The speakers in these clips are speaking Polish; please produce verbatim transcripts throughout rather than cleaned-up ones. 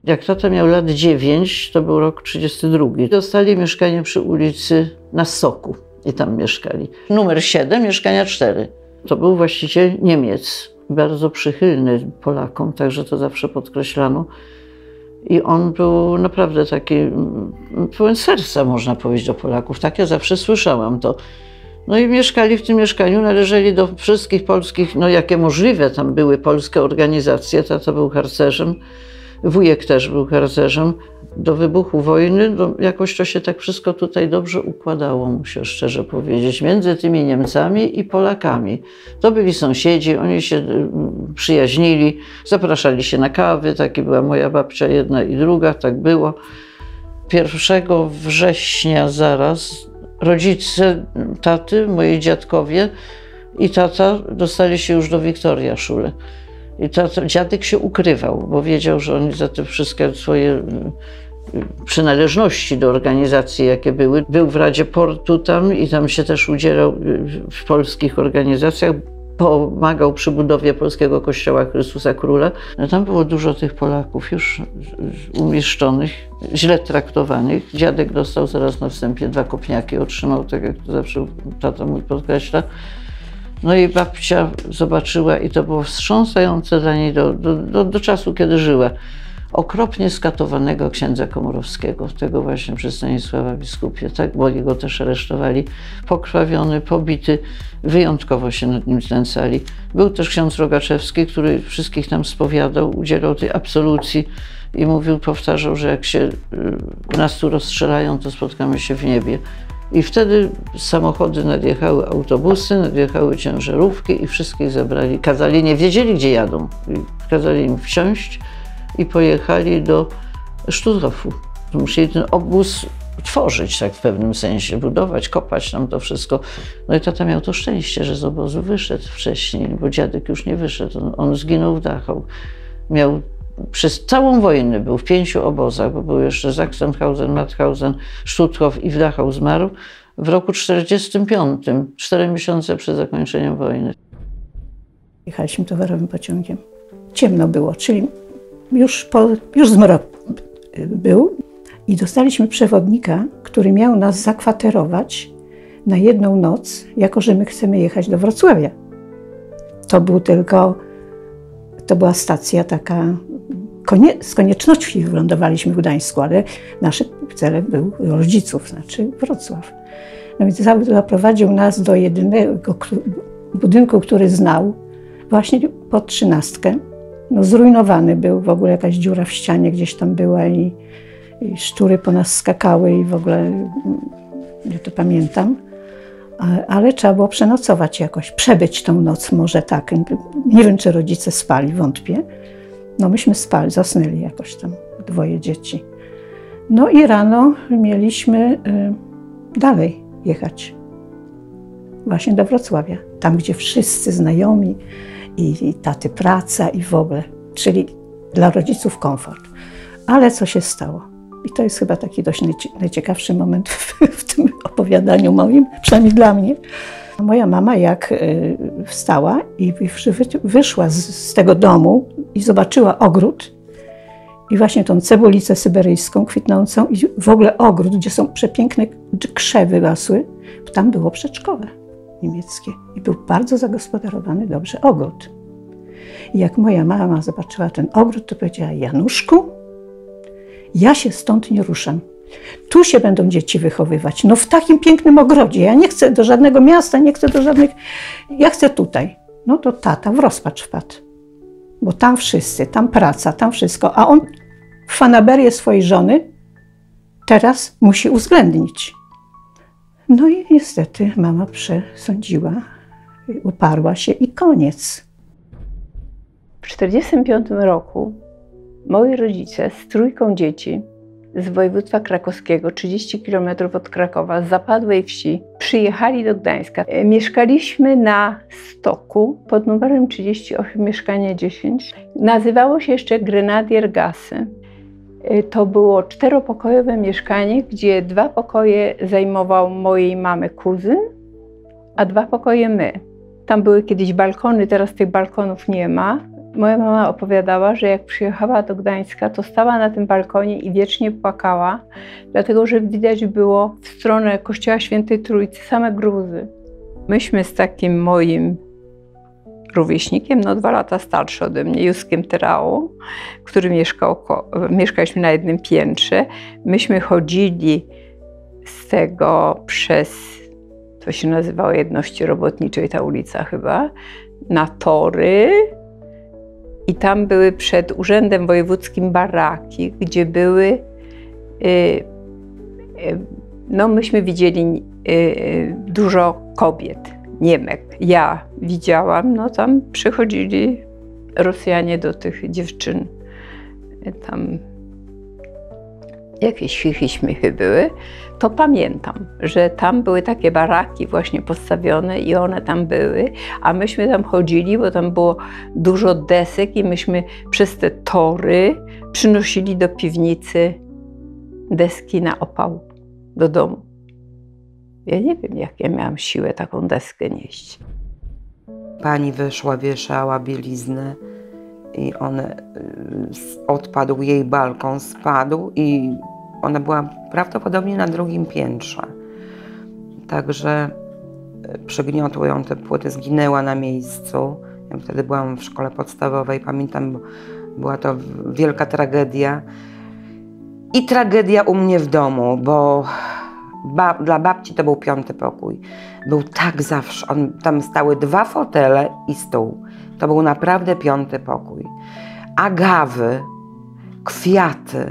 Jak tata miał lat dziewięć, to był rok trzydziesty drugi. Dostali mieszkanie przy ulicy na Soku i tam mieszkali. Numer siedem, mieszkania cztery. To był właściciel Niemiec, bardzo przychylny Polakom, także to zawsze podkreślano. I on był naprawdę taki pełen serca, można powiedzieć, do Polaków. Tak ja zawsze słyszałam to. No i mieszkali w tym mieszkaniu, należeli do wszystkich polskich, no jakie możliwe tam były polskie organizacje. Tata był harcerzem, wujek też był harcerzem. Do wybuchu wojny no, jakoś to się tak wszystko tutaj dobrze układało, muszę szczerze powiedzieć, między tymi Niemcami i Polakami. To byli sąsiedzi, oni się przyjaźnili, zapraszali się na kawy, taki była moja babcia jedna i druga, tak było. pierwszego września zaraz rodzice taty, moi dziadkowie i tata dostali się już do Wiktoria Schule. I tata, dziadek się ukrywał, bo wiedział, że oni za te wszystkie swoje przynależności do organizacji, jakie były. Był w Radzie Portu tam i tam się też udzielał w polskich organizacjach. Pomagał przy budowie polskiego kościoła Chrystusa Króla. No tam było dużo tych Polaków już umieszczonych, źle traktowanych. Dziadek dostał zaraz na wstępie dwa kopniaki, otrzymał, tak jak to zawsze tata mój podkreśla. No i babcia zobaczyła i to było wstrząsające dla niej do, do, do, do czasu, kiedy żyła. Okropnie skatowanego księdza Komorowskiego, tego właśnie przy Stanisława Biskupie, tak, bo jego też aresztowali, pokrwawiony, pobity, wyjątkowo się nad nim znęcali. Był też ksiądz Rogaczewski, który wszystkich tam spowiadał, udzielał tej absolucji i mówił, powtarzał, że jak się nas tu rozstrzelają, to spotkamy się w niebie. I wtedy samochody nadjechały, autobusy, nadjechały ciężarówki i wszystkich zabrali, kazali, nie wiedzieli gdzie jadą, kazali im wsiąść i pojechali do Stutthofu. Musieli ten obóz tworzyć, tak w pewnym sensie, budować, kopać tam to wszystko. No i tata miał to szczęście, że z obozu wyszedł wcześniej, bo dziadek już nie wyszedł, on, on zginął w Dachau. Miał przez całą wojnę był w pięciu obozach, bo był jeszcze Sachsenhausen, Mauthausen, Stutthof i w Dachau zmarł w roku czterdziestym piątym, cztery miesiące przed zakończeniem wojny. Jechaliśmy towarowym pociągiem. Ciemno było, czyli już, po, już zmrok był i dostaliśmy przewodnika, który miał nas zakwaterować na jedną noc, jako że my chcemy jechać do Wrocławia. To był tylko, to była stacja taka, konie, z konieczności wylądowaliśmy w Gdańsku, ale nasz cel był rodziców, znaczy Wrocław. No więc zaprowadził nas do jedynego budynku, który znał, właśnie pod trzynastkę. No, zrujnowany był, w ogóle jakaś dziura w ścianie gdzieś tam była i, i szczury po nas skakały i w ogóle, ja to pamiętam. Ale trzeba było przenocować jakoś, przebyć tą noc może tak. Nie wiem, czy rodzice spali, wątpię. No myśmy spali, zasnęli jakoś tam, dwoje dzieci. No i rano mieliśmy y, dalej jechać. Właśnie do Wrocławia. Tam, gdzie wszyscy znajomi i, i taty praca i w ogóle. Czyli dla rodziców komfort. Ale co się stało? I to jest chyba taki dość najciekawszy moment w, w tym opowiadaniu moim, przynajmniej dla mnie. Moja mama jak wstała i wyszła z, z tego domu i zobaczyła ogród i właśnie tą cebulicę syberyjską kwitnącą i w ogóle ogród, gdzie są przepiękne krzewy rosły, tam było przedszkole niemieckie i był bardzo zagospodarowany dobrze ogród. I jak moja mama zobaczyła ten ogród, to powiedziała: Januszku, ja się stąd nie ruszam. Tu się będą dzieci wychowywać. No w takim pięknym ogrodzie. Ja nie chcę do żadnego miasta, nie chcę do żadnych... Ja chcę tutaj. No to tata w rozpacz wpadł. Bo tam wszyscy, tam praca, tam wszystko. A on fanaberię swojej żony teraz musi uwzględnić. No i niestety mama przesądziła, uparła się i koniec. W czterdziestym piątym roku moi rodzice z trójką dzieci z województwa krakowskiego, trzydzieści kilometrów od Krakowa, z zapadłej wsi, przyjechali do Gdańska. Mieszkaliśmy na Stoku pod numerem trzydzieści osiem, mieszkanie dziesięć. Nazywało się jeszcze Grenadier Gasse. To było czteropokojowe mieszkanie, gdzie dwa pokoje zajmował mojej mamy kuzyn, a dwa pokoje my. Tam były kiedyś balkony, teraz tych balkonów nie ma. Moja mama opowiadała, że jak przyjechała do Gdańska, to stała na tym balkonie i wiecznie płakała, dlatego że widać było w stronę kościoła Świętej Trójcy same gruzy. Myśmy z takim moim rówieśnikiem, no dwa lata starszy ode mnie, Józkiem Tyrałą, który mieszkał, mieszkaliśmy na jednym piętrze. Myśmy chodzili z tego przez, to się nazywało Jedności Robotniczej, ta ulica chyba, na tory. I tam były przed Urzędem Wojewódzkim baraki, gdzie były, y, y, no myśmy widzieli y, dużo kobiet, Niemek. Ja widziałam, no tam przychodzili Rosjanie do tych dziewczyn, tam jakieś chichy, śmichy były. To pamiętam, że tam były takie baraki właśnie postawione i one tam były, a myśmy tam chodzili, bo tam było dużo desek i myśmy przez te tory przynosili do piwnicy deski na opał do domu. Ja nie wiem, jak ja miałam siłę taką deskę nieść. Pani wyszła, wieszała bieliznę i one, odpadł jej balkon, spadł i ona była prawdopodobnie na drugim piętrze. Także przygniotły ją te płyty, zginęła na miejscu. Ja wtedy byłam w szkole podstawowej, pamiętam, była to wielka tragedia. I tragedia u mnie w domu, bo ba dla babci to był piąty pokój. Był tak zawsze, on, tam stały dwa fotele i stół. To był naprawdę piąty pokój. Agawy, kwiaty.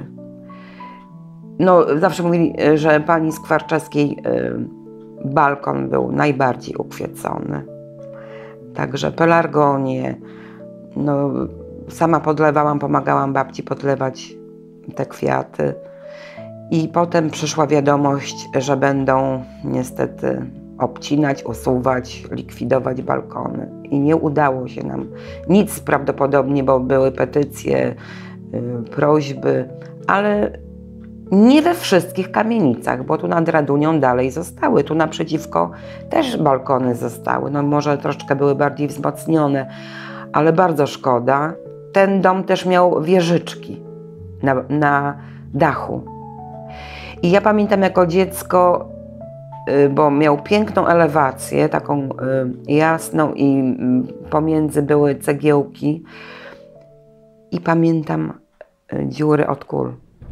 No, zawsze mówili, że pani Skwarczewskiej y, balkon był najbardziej ukwiecony. Także pelargonie. No, sama podlewałam, pomagałam babci podlewać te kwiaty. I potem przyszła wiadomość, że będą niestety obcinać, usuwać, likwidować balkony. I nie udało się nam nic prawdopodobnie, bo były petycje, yy, prośby, ale nie we wszystkich kamienicach, bo tu nad Radunią dalej zostały. Tu naprzeciwko też balkony zostały. No może troszeczkę były bardziej wzmocnione, ale bardzo szkoda. Ten dom też miał wieżyczki na, na dachu. I ja pamiętam jako dziecko, bo miał piękną elewację, taką jasną i pomiędzy były cegiełki. I pamiętam dziury od kul.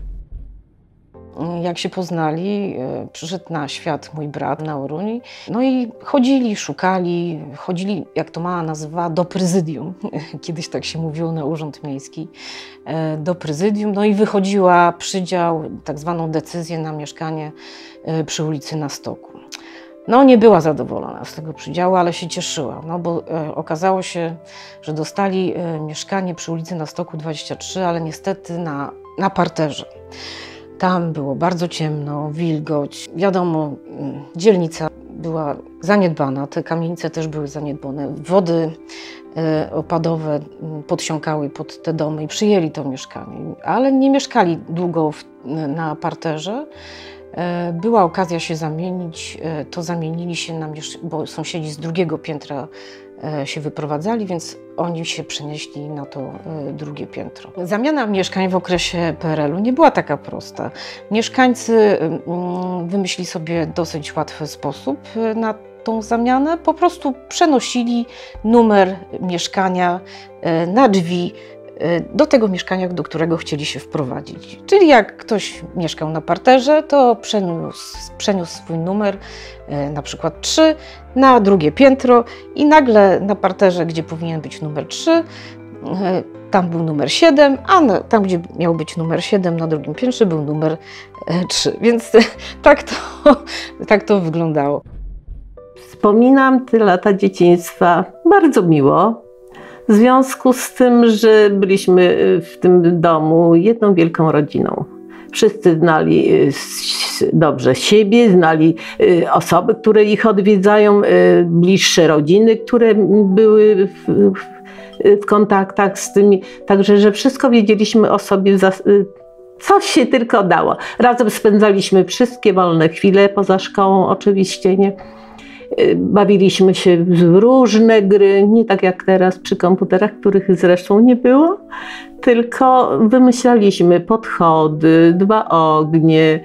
Jak się poznali, przyszedł na świat mój brat na Oruni. No i chodzili, szukali, chodzili, jak to mama nazywała, do prezydium. Kiedyś tak się mówiło na Urząd Miejski. Do prezydium. No i wychodziła przydział, tak zwaną decyzję na mieszkanie przy ulicy Na Stoku. No nie była zadowolona z tego przydziału, ale się cieszyła, no bo e, okazało się, że dostali e, mieszkanie przy ulicy Na Stoku dwadzieścia trzy, ale niestety na, na parterze. Tam było bardzo ciemno, wilgoć. Wiadomo, dzielnica była zaniedbana, te kamienice też były zaniedbane. Wody e, opadowe podsiąkały pod te domy i przyjęli to mieszkanie, ale nie mieszkali długo w, na parterze. Była okazja się zamienić, to zamienili się na mieszkanie, bo sąsiedzi z drugiego piętra się wyprowadzali, więc oni się przenieśli na to drugie piętro. Zamiana mieszkań w okresie P R L u nie była taka prosta. Mieszkańcy wymyślili sobie dosyć łatwy sposób na tą zamianę. Po prostu przenosili numer mieszkania na drzwi do tego mieszkania, do którego chcieli się wprowadzić. Czyli jak ktoś mieszkał na parterze, to przeniósł, przeniósł swój numer, na przykład trzy, na drugie piętro i nagle na parterze, gdzie powinien być numer trzy, tam był numer siedem, a na, tam, gdzie miał być numer siedem, na drugim piętrze był numer trzy. Więc tak to, tak to wyglądało. Wspominam te lata dzieciństwa bardzo miło. W związku z tym, że byliśmy w tym domu jedną wielką rodziną. Wszyscy znali dobrze siebie, znali osoby, które ich odwiedzają, bliższe rodziny, które były w, w kontaktach z tymi. Także, że wszystko wiedzieliśmy o sobie, co się tylko dało. Razem spędzaliśmy wszystkie wolne chwile, poza szkołą oczywiście, nie? Bawiliśmy się w różne gry, nie tak jak teraz przy komputerach, których zresztą nie było, tylko wymyślaliśmy podchody, dwa ognie,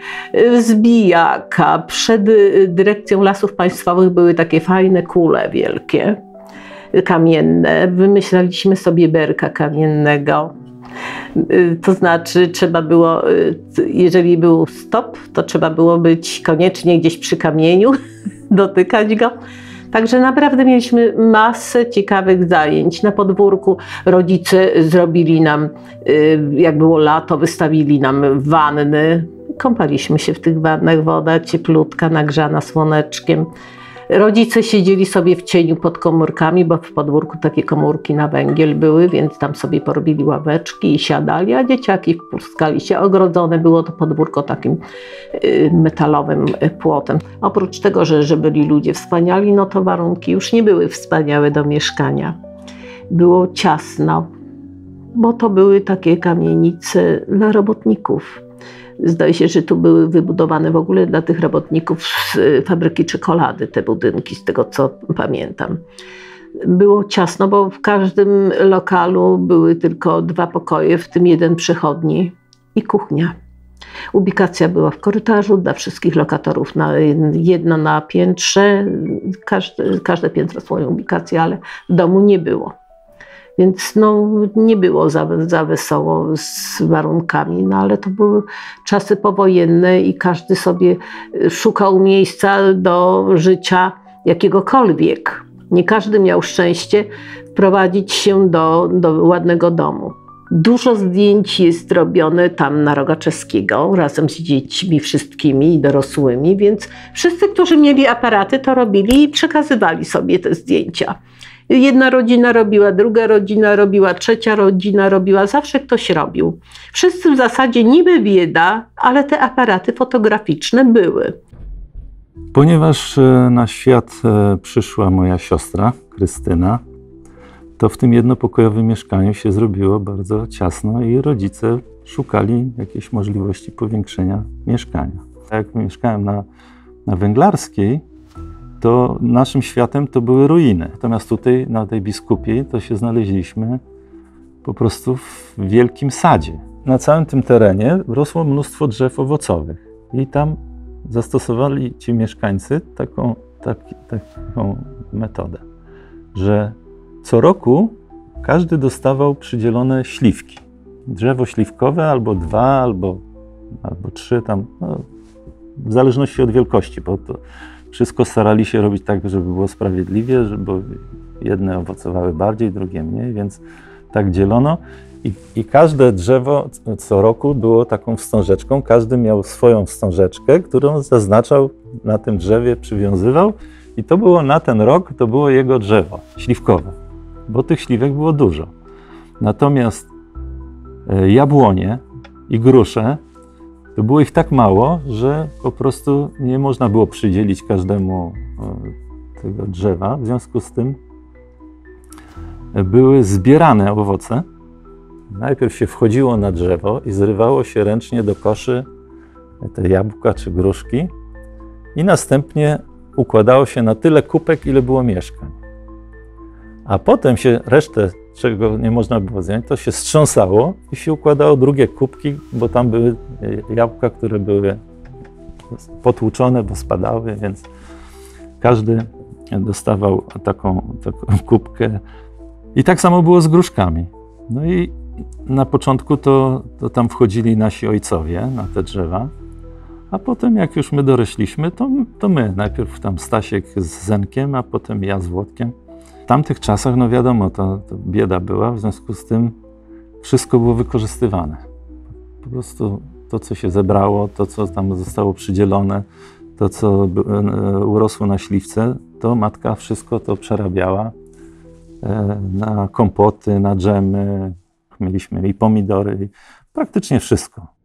zbijaka. Przed dyrekcją Lasów Państwowych były takie fajne kule wielkie, kamienne. Wymyślaliśmy sobie berka kamiennego. To znaczy trzeba było, jeżeli był stop, to trzeba było być koniecznie gdzieś przy kamieniu, dotykać go. Także naprawdę mieliśmy masę ciekawych zajęć. Na podwórku rodzice zrobili nam, jak było lato, wystawili nam wanny. Kąpaliśmy się w tych wannach, woda cieplutka, nagrzana słoneczkiem. Rodzice siedzieli sobie w cieniu pod komórkami, bo w podwórku takie komórki na węgiel były, więc tam sobie porobili ławeczki i siadali, a dzieciaki wpuskali się. Ogrodzone było to podwórko takim metalowym płotem. Oprócz tego, że, że byli ludzie wspaniali, no to warunki już nie były wspaniałe do mieszkania. Było ciasno, bo to były takie kamienice dla robotników. Zdaje się, że tu były wybudowane w ogóle dla tych robotników z fabryki czekolady, te budynki, z tego co pamiętam. Było ciasno, bo w każdym lokalu były tylko dwa pokoje, w tym jeden przechodni i kuchnia. Ubikacja była w korytarzu dla wszystkich lokatorów, na, jedna na piętrze, każde, każde piętro swoją ubikację, ale w domu nie było. Więc no, nie było za, za wesoło z warunkami, no ale to były czasy powojenne i każdy sobie szukał miejsca do życia jakiegokolwiek. Nie każdy miał szczęście wprowadzić się do, do ładnego domu. Dużo zdjęć jest robione tam na Rogaczewskiego razem z dziećmi wszystkimi i dorosłymi, więc wszyscy, którzy mieli aparaty, to robili i przekazywali sobie te zdjęcia. Jedna rodzina robiła, druga rodzina robiła, trzecia rodzina robiła, zawsze ktoś robił. Wszyscy w zasadzie niby bieda, ale te aparaty fotograficzne były. Ponieważ na świat przyszła moja siostra, Krystyna, to w tym jednopokojowym mieszkaniu się zrobiło bardzo ciasno i rodzice szukali jakiejś możliwości powiększenia mieszkania. Jak mieszkałem na, na Węglarskiej, to naszym światem to były ruiny. Natomiast tutaj na tej Biskupiej to się znaleźliśmy po prostu w wielkim sadzie. Na całym tym terenie rosło mnóstwo drzew owocowych i tam zastosowali ci mieszkańcy taką, taki, taką metodę, że co roku każdy dostawał przydzielone śliwki. Drzewo śliwkowe albo dwa, albo, albo trzy tam, no, w zależności od wielkości, bo to wszystko starali się robić tak, żeby było sprawiedliwie, żeby jedne owocowały bardziej, drugie mniej, więc tak dzielono. I, I każde drzewo co roku było taką wstążeczką. Każdy miał swoją wstążeczkę, którą zaznaczał na tym drzewie, przywiązywał. I to było na ten rok, to było jego drzewo śliwkowe, bo tych śliwek było dużo. Natomiast jabłonie i grusze, to było ich tak mało, że po prostu nie można było przydzielić każdemu tego drzewa. W związku z tym były zbierane owoce. Najpierw się wchodziło na drzewo i zrywało się ręcznie do koszy te jabłka czy gruszki i następnie układało się na tyle kubek, ile było mieszkań. A potem się resztę, czego nie można było zjąć, to się strząsało i się układało drugie kubki, bo tam były jabłka, które były potłuczone, bo spadały, więc każdy dostawał taką, taką kubkę. I tak samo było z gruszkami. No i na początku to, to tam wchodzili nasi ojcowie na te drzewa, a potem jak już my dorośliśmy, to, to my. Najpierw tam Stasiek z Zenkiem, a potem ja z Włodkiem. W tamtych czasach, no wiadomo, to, to bieda była, w związku z tym wszystko było wykorzystywane. Po prostu to, co się zebrało, to, co tam zostało przydzielone, to, co urosło na śliwce, to matka wszystko to przerabiała na kompoty, na dżemy. Mieliśmy i pomidory, i praktycznie wszystko.